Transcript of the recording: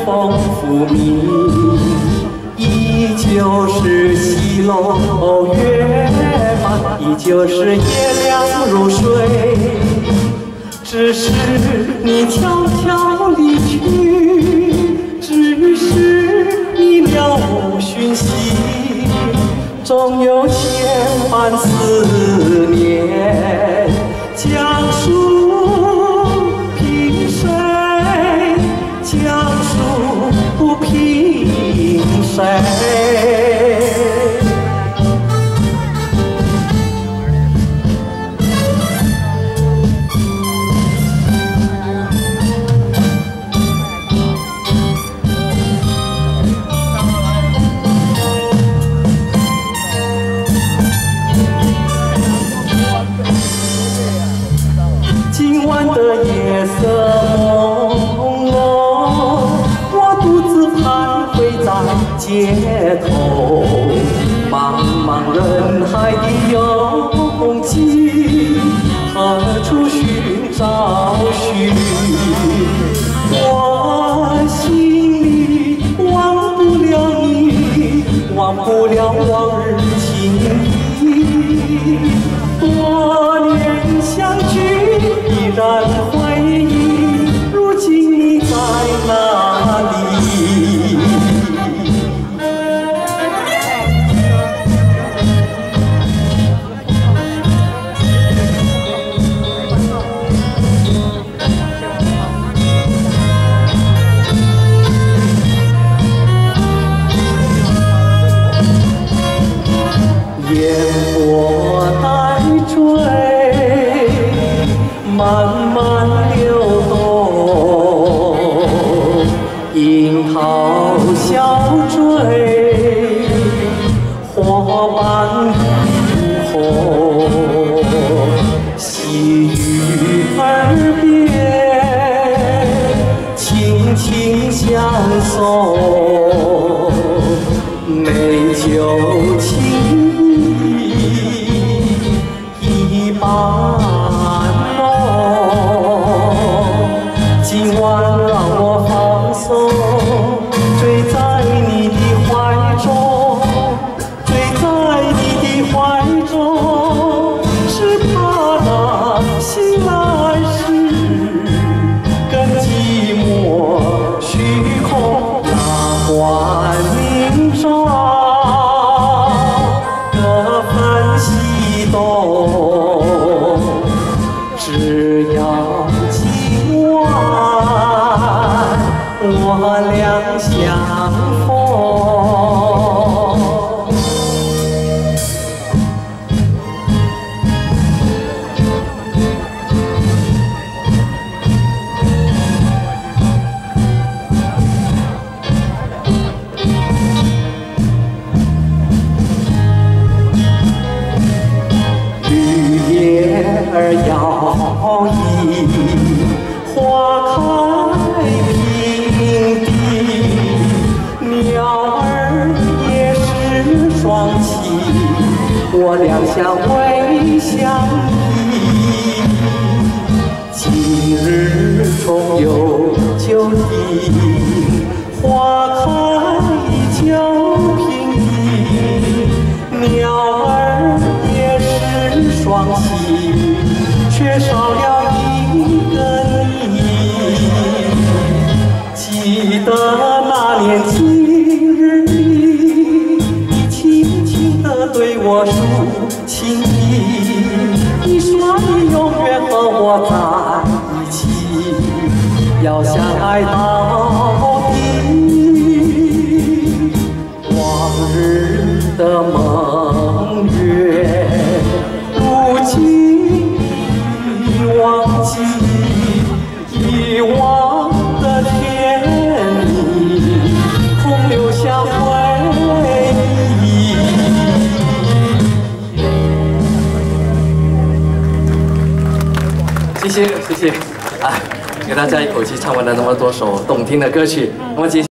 风拂面，依旧是西楼月满，依旧是夜凉如水。只是你悄悄离去，只是你了无讯息，总有千般思念。江树凭谁？江树凭谁？今晚的夜色朦胧，我独自徘徊在街头，茫茫人海的拥挤，何处寻找寻？我心里忘不了你，忘不了往日情谊，多年相聚。依然回忆，如今你在哪里？烟波带坠，慢慢流动，樱桃笑坠，花瓣映红，细雨耳边，轻轻相送，美酒情谊一般。今晚让我放松，醉在你的怀中，醉在你的怀中，只怕那醒来时更寂寞虚空。那晚明朝，各分西东，只要我俩相逢。绿叶儿摇曳，花开平地，鸟儿也是双栖，我俩相偎相依。今日重游旧地，花开就平地，鸟儿也是双栖，缺少了一个你。记得那年今日里，你轻轻地对我诉情意，你说你永远和我在一起，要相爱到底。往日的梦月，如今已忘记，遗忘的天意，空留下回忆。谢谢，谢谢，给大家一口气唱完了那么多首动听的歌曲，那么接下来